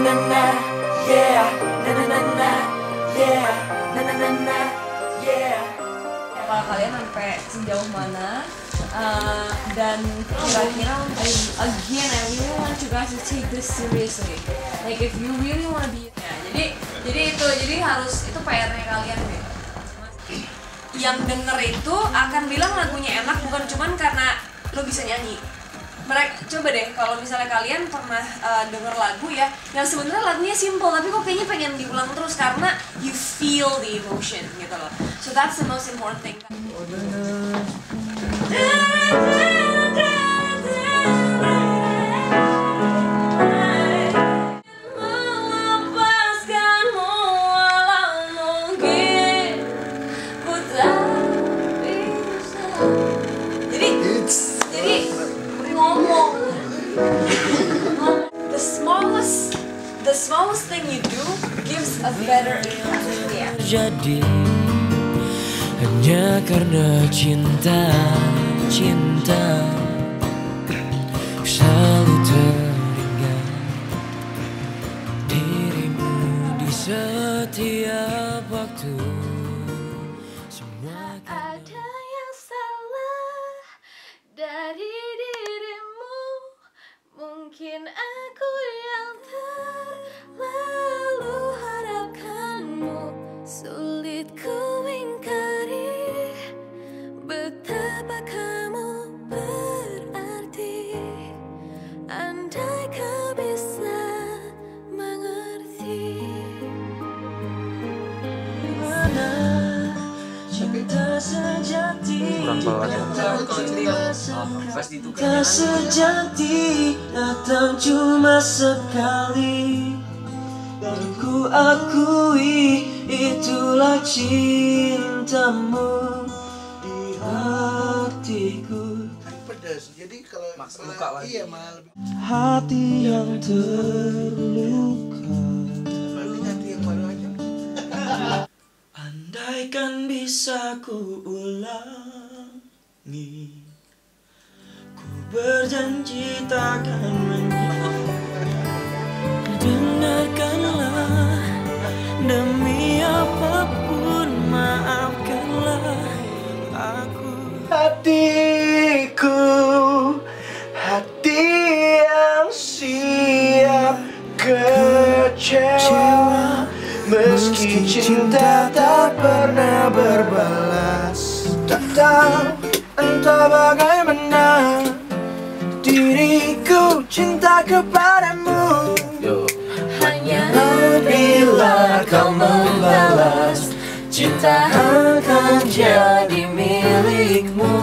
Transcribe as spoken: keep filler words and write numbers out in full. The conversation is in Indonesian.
na na, yeah, na na na na, yeah, na na na na, yeah. Kalau kalian sampai sejauh mana uh, dan kira-kira again I really want you guys to take this seriously. Like if you really want to be, ya, jadi jadi itu jadi harus itu P R-nya kalian deh. Yang denger itu akan bilang lagunya enak bukan cuman karena lo bisa nyanyi. Mereka coba deh kalau misalnya kalian pernah uh, denger lagu ya yang sebenarnya lagunya simple tapi kok kayaknya pengen diulang terus karena you feel the emotion gitu loh. So that's the most important thing. The smallest, the smallest thing you do gives a better impact. Yeah. Jadi hanya karena cinta, cinta selalu teringat dirimu di setiap waktu. Semua ada yang salah dari dirimu. Mungkin aku yang terlalu harapkanmu. Sulit ku ingkari betapa kamu berarti. Andai kau bisa mengerti. mana cinta sejati, cinta sejati datang cuma sekali. Dan ku akui itulah cintamu di hatiku. Pedas, jadi kalau Mas, luka lagi. Iya malah lebih. Hati yang terluka, Berarti hati yang baru aja. andaikan bisa ku ulangi, ku berjanji takkan menyerah. Dengarkanlah, demi apapun maafkanlah aku. Hatiku, hati yang siap kecewa, meski cinta tak pernah berbalas. Tak tahu entah bagaimana diriku cinta kepadamu. Hanya bila kau membalas, cinta akan jadi milikmu.